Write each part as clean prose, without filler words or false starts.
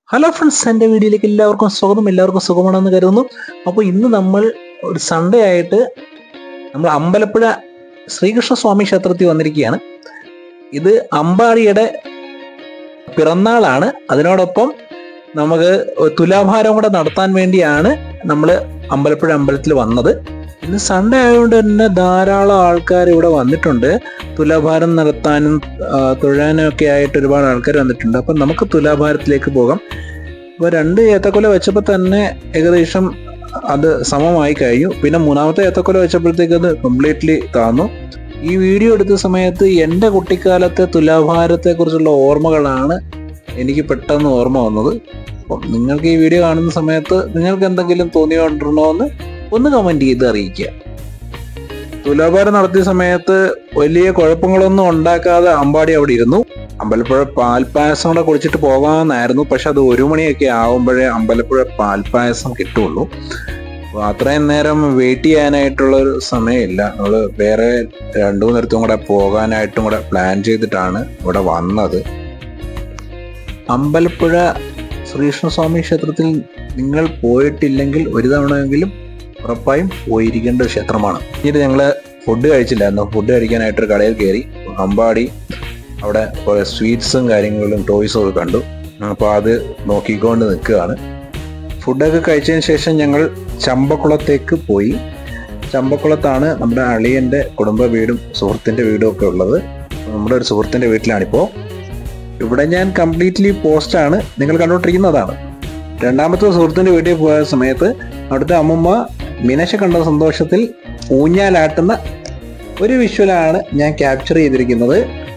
Hello friends, എൻ്റെ വീഡിയോയിലേക്ക് എല്ലാവർക്കും സുഖമാണെന്ന് കരുതുന്നു. അപ്പോൾ ഇന്ന് നമ്മൾ ഒരു സൺഡേ ആയിട്ട് നമ്മൾ അമ്പലപ്പുഴ ശ്രീകൃഷ്ണസ്വാമി ക്ഷേത്രത്തിൽ വന്നിരിക്കുകയാണ്. ഇത് അമ്പാടിയുടെ പിറന്നാളാണ്. അതിനോടൊപ്പം നമുക്ക് തുലാഭാരം കൂടെ നടത്താൻ വേണ്ടിയാണ് നമ്മൾ അമ്പലപ്പുഴ അമ്പലത്തിൽ വന്നത്. ഇന്ന് സൺഡേ ആയതുകൊണ്ട് തന്നെ ധാരാളം ആൾക്കാർ ഇവിടെ വന്നിട്ടുണ്ട്. തുലാഭാരം നടത്താനും തൊഴാനും ഒക്കെ ആയിട്ട് ഒരുപാട് ആൾക്കാർ വന്നിട്ടുണ്ട്. അപ്പം നമുക്ക് തുലാഭാരത്തിലേക്ക് പോകാം. അപ്പോൾ 2 ഏത്തക്കൊല വെച്ചപ്പോൾ തന്നെ ഏകദേശം അത് സമമായി കഴിഞ്ഞു. പിന്നെ 3ാമത്തെ ഏത്തക്കൊല വെച്ചപ്പോഴത്തേക്ക് അത് കംപ്ലീറ്റ്ലി താന്നു. ഈ വീഡിയോ എടുത്ത സമയത്ത് എൻ്റെ കുട്ടിക്കാലത്തെ തുലാഭാരത്തെക്കുറിച്ചുള്ള ഓർമ്മകളാണ് എനിക്ക് പെട്ടെന്ന് ഓർമ്മ വന്നത്. അപ്പം നിങ്ങൾക്ക് ഈ വീഡിയോ കാണുന്ന സമയത്ത് നിങ്ങൾക്ക് എന്തെങ്കിലും തോന്നിയോണ്ടിരണോന്ന് ഒന്ന് കമൻറ്റ് ചെയ്ത് അറിയിക്കുക. തുലാഭാരം നടത്തിയ സമയത്ത് വലിയ കുഴപ്പങ്ങളൊന്നും ഉണ്ടാക്കാതെ അമ്പാടി അവിടെ ഇരുന്നു. അമ്പലപ്പുഴ പാൽപ്പായസം കൂടെ കുടിച്ചിട്ട് പോകാമെന്നായിരുന്നു. പക്ഷെ അത് 1 മണിയൊക്കെ ആകുമ്പോഴേ അമ്പലപ്പുഴ പാൽപ്പായസം കിട്ടുള്ളൂ. അപ്പോൾ അത്രയും നേരം വെയിറ്റ് ചെയ്യാനായിട്ടുള്ളൊരു സമയമില്ല. നമ്മൾ വേറെ 2-3 കൂടെ പോകാനായിട്ടും കൂടെ പ്ലാൻ ചെയ്തിട്ടാണ് ഇവിടെ വന്നത്. അമ്പലപ്പുഴ ശ്രീകൃഷ്ണസ്വാമി ക്ഷേത്രത്തിൽ നിങ്ങൾ പോയിട്ടില്ലെങ്കിൽ ഒരു തവണയെങ്കിലും ഉറപ്പായും പോയിരിക്കേണ്ട ഒരു ക്ഷേത്രമാണ്. പിന്നീട് ഞങ്ങൾ ഫുഡ് കഴിച്ചില്ലായിരുന്നു. ഫുഡ് കഴിക്കാനായിട്ടൊരു കടയിൽ കയറി. അമ്പാടി അവിടെ കുറേ സ്വീറ്റ്സും കാര്യങ്ങളും ടോയ്സും ഒക്കെ കണ്ടു. അപ്പോൾ അത് നോക്കിക്കൊണ്ട് നിൽക്കുകയാണ്. ഫുഡൊക്കെ കഴിച്ചതിന് ശേഷം ഞങ്ങൾ ചമ്പക്കുളത്തേക്ക് പോയി. ചമ്പക്കുളത്താണ് നമ്മുടെ അളിയൻ്റെ കുടുംബ വീടും സുഹൃത്തിൻ്റെ വീടും ഒക്കെ ഉള്ളത്. നമ്മുടെ ഒരു സുഹൃത്തിൻ്റെ വീട്ടിലാണിപ്പോൾ. ഇവിടെ ഞാൻ കംപ്ലീറ്റ്ലി പോസ്റ്റാണ് നിങ്ങൾ കണ്ടുകൊണ്ടിരിക്കുന്നതാണ്. 2ാമത്തെ സുഹൃത്തിൻ്റെ വീട്ടിൽ പോയ സമയത്ത് അവിടുത്തെ അമ്മമ്മ മീനാക്ഷി കണ്ട സന്തോഷത്തിൽ ഊഞ്ഞാലാട്ടുന്ന ഒരു വിഷ്വലാണ് ഞാൻ ക്യാപ്ചർ ചെയ്തിരിക്കുന്നത്.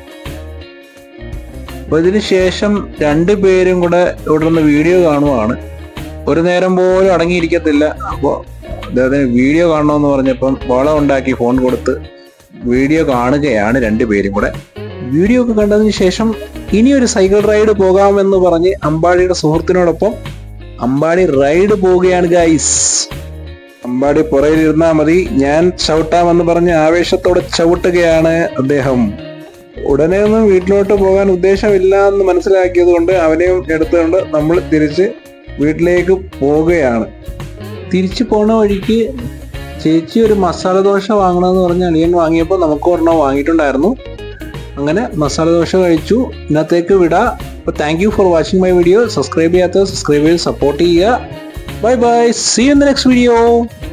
അപ്പോൾ ഇതിന് ശേഷം 2 പേരും കൂടെ ഇവിടെ നിന്ന് വീഡിയോ കാണുവാണ്. ഒരു നേരം പോലും അടങ്ങിയിരിക്കത്തില്ല. അപ്പോൾ അദ്ദേഹത്തിന് വീഡിയോ കാണണമെന്ന് പറഞ്ഞപ്പം വളം ഉണ്ടാക്കി ഫോൺ കൊടുത്ത് വീഡിയോ കാണുകയാണ് 2 പേരും കൂടെ. വീഡിയോ ഒക്കെ കണ്ടതിന് ശേഷം ഇനിയൊരു സൈക്കിൾ റൈഡ് പോകാമെന്ന് പറഞ്ഞ് അമ്പാടിയുടെ സുഹൃത്തിനോടൊപ്പം അമ്പാടി റൈഡ് പോവുകയാണ് ഗൈസ്. അമ്പാടി പുറകിലിരുന്നാൽ മതി, ഞാൻ ചവിട്ടാമെന്ന് പറഞ്ഞ് ആവേശത്തോടെ ചവിട്ടുകയാണ് അദ്ദേഹം. ഉടനെ ഒന്നും വീട്ടിലോട്ട് പോകാൻ ഉദ്ദേശമില്ല എന്ന് മനസ്സിലാക്കിയത് കൊണ്ട് അവനെയും എടുത്തുകൊണ്ട് നമ്മൾ തിരിച്ച് വീട്ടിലേക്ക് പോവുകയാണ്. തിരിച്ചു പോണ വഴിക്ക് ചേച്ചി ഒരു മസാല ദോശ വാങ്ങണമെന്ന് പറഞ്ഞ് അളിയൻ വാങ്ങിയപ്പോൾ നമുക്ക് ഒരെണ്ണം വാങ്ങിയിട്ടുണ്ടായിരുന്നു. അങ്ങനെ മസാല ദോശ കഴിച്ചു. ഇന്നത്തേക്ക് വിടാം. അപ്പോൾ thank you for watching my video. Subscribe ചെയ്യാത്തവർ സബ്സ്ക്രൈബ് ചെയ്ത് സപ്പോർട്ട് ചെയ്യുക. Bye bye, see you in the next video.